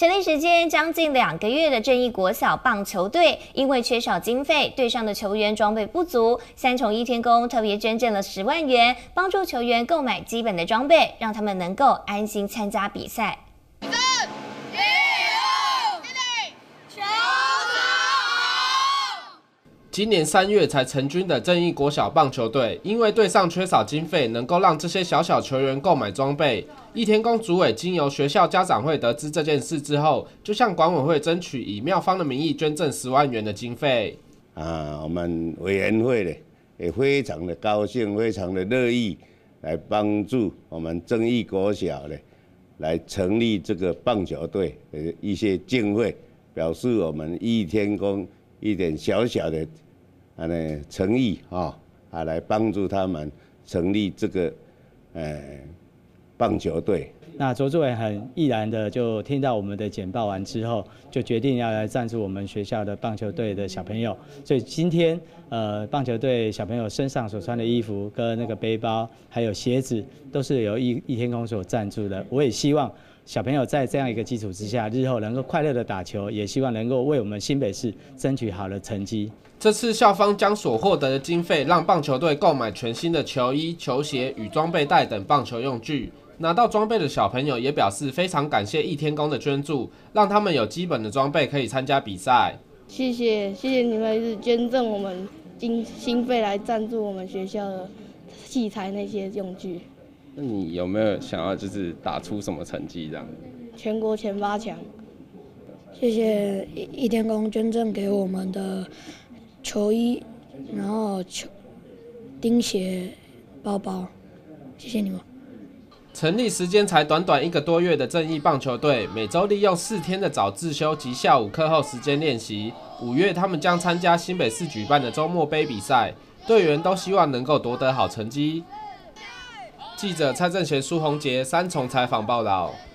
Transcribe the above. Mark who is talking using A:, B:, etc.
A: 成立时间将近2个月的正义国小棒球队，因为缺少经费，队上的球员装备不足，三重一天宫特别捐赠了10万元，帮助球员购买基本的装备，让他们能够安心参加比赛。
B: 今年3月才成军的正义国小棒球队，因为队上缺少经费，能够让这些小球员购买装备。一天宫主委经由学校家长会得知这件事之后，就向管委会争取以妙方的名义捐赠10万元的经费。
C: 我们委员会呢也非常的高兴，非常的乐意来帮助我们正义国小呢来成立这个棒球队的一些经费，表示我们一天宫一点小小的诚意来帮助他们成立这个棒球队。
D: 那卓主委很毅然的就听到我们的简报完之后，就决定要来赞助我们学校的棒球队的小朋友。所以今天棒球队小朋友身上所穿的衣服跟那个背包还有鞋子都是由一天宫所赞助的。我也希望小朋友在这样一个基础之下，日后能够快乐的打球，也希望能够为我们新北市争取好的成绩。
B: 这次校方将所获得的经费，让棒球队购买全新的球衣、球鞋与装备袋等棒球用具。拿到装备的小朋友也表示非常感谢一天宫的捐助，让他们有基本的装备可以参加比赛。
E: 谢谢你们一直捐赠我们经费来赞助我们学校的器材那些用具。
F: 那你有没有想要就是打出什么成绩这样？
E: 全国前8强。
G: 谢谢一天宫捐赠给我们的球衣，然后钉鞋、包包，谢谢你们。
B: 成立时间才短短1个多月的正义棒球队，每周利用4天的早自修及下午课后时间练习。5月他们将参加新北市举办的周末杯比赛，队员都希望能够夺得好成绩。记者蔡正贤、苏宏杰3重采访报道。